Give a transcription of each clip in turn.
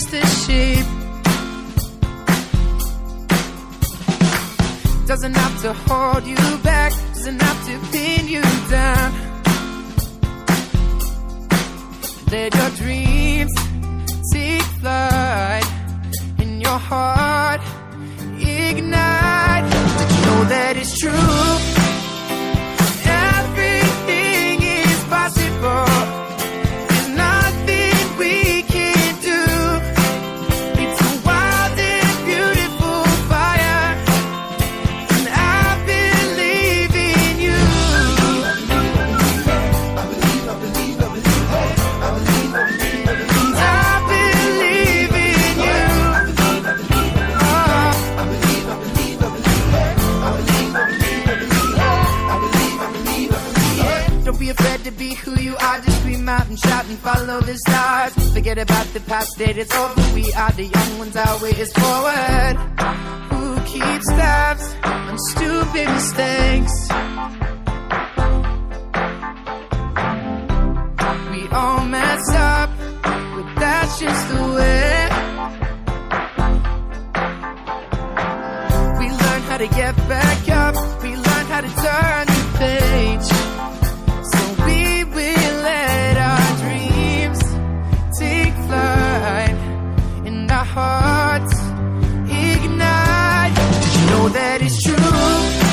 just a shape. Doesn't have to hold you back, doesn't have to pin you down. Let your dreams take flight, in your heart ignite. Did you know that it's true? Everything is possible. There's nothing we can't do. It's a wild and beautiful fire, and I believe in you. I believe, I believe, I believe, I believe, I believe, I believe. I believe in you. I believe, I believe, I believe, I believe, I believe, I believe, I believe, I believe, I believe, I believe, I believe. Don't be afraid to be who you are. Just scream out and shout and follow the stars. Forget about the past, that it's over. We are the young ones, our way is forward. Who keeps tabs on stupid mistakes? We all mess up, but that's just the way. We learn how to get back up, we learn how to turn the page. So we will let our dreams take flight, and our hearts ignite. Did you know that it's true?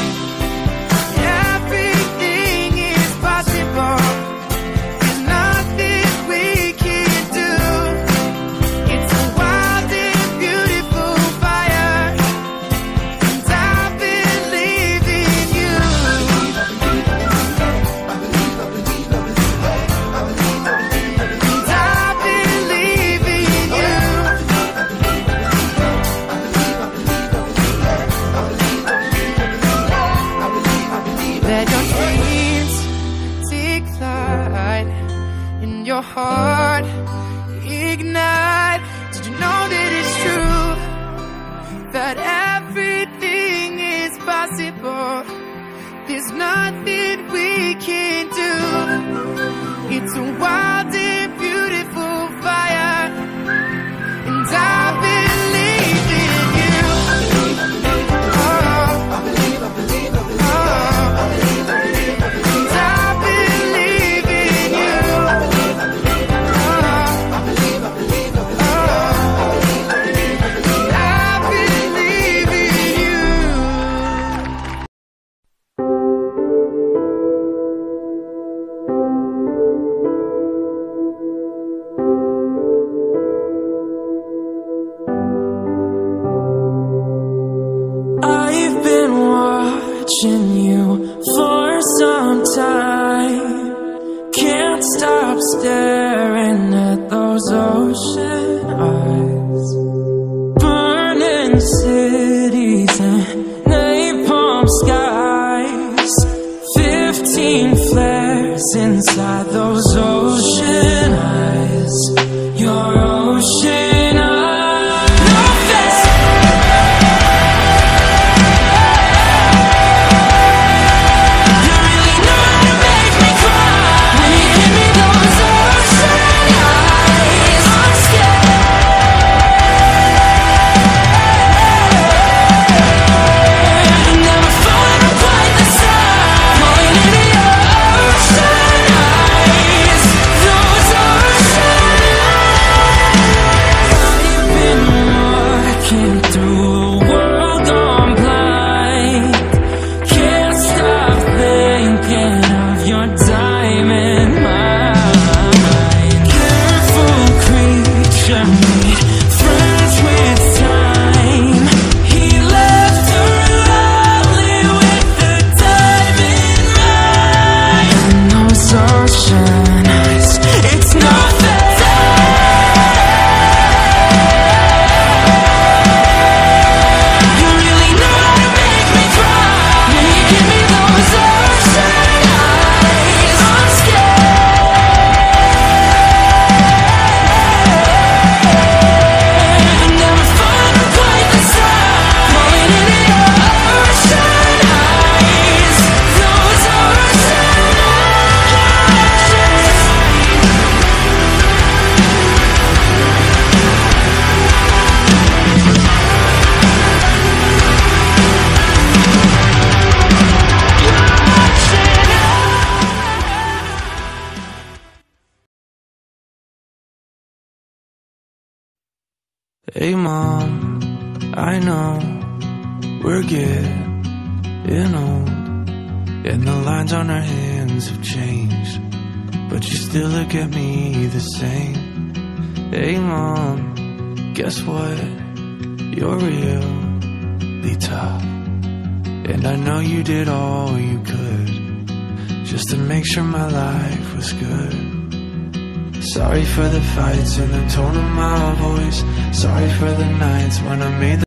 Everything is possible. There's nothing we can't do. It's a wild and beautiful fire, and I believe in you. I believe, I believe, I believe, I believe, I believe, I believe, I believe. And I believe in you. I believe, I believe, I believe, I believe, I believe, I believe, I believe. Let your dreams take flight, in your heart ignite. Did you know that it's true? That everything is possible. There's nothing we can't do. It's a wild and beautiful fire, and I believe in you. I believe, I believe, I believe, I believe, I believe, I believe, I believe, I believe. And I believe in you. I believe, I believe, I believe, I believe, I believe, I believe, I believe, I believe in you. I've been watching you for some time. Can't stop staring at those ocean eyes. Burning cities and napalm skies. 15 flares inside those ocean eyes. Your ocean eyes. No fair. You really know how to make me cry when you give me those ocean eyes. I'm scared. Hey mom, I know we're getting old, and the lines on our hands have changed, but you still look at me the same. Hey mom, guess what? You're really tough, and I know you did all you could just to make sure my life was good. Sorry for the fights and the tone of my voice. Sorry for the nights when I made the